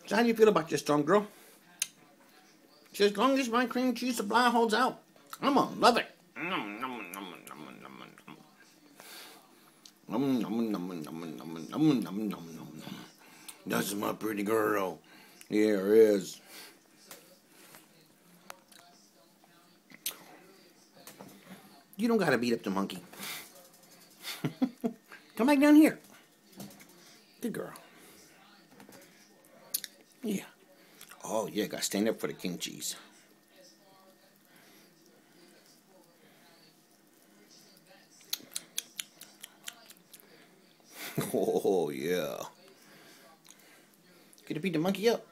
So how do you feel about this, strong girl? So as long as my cream cheese supply holds out, I'm gonna love it. That's my pretty girl. Yeah, it is. You don't gotta beat up the monkey. Come back down here. Good girl. Yeah. Oh, yeah, gotta stand up for the king cheese. Oh, yeah. Gonna beat the monkey up.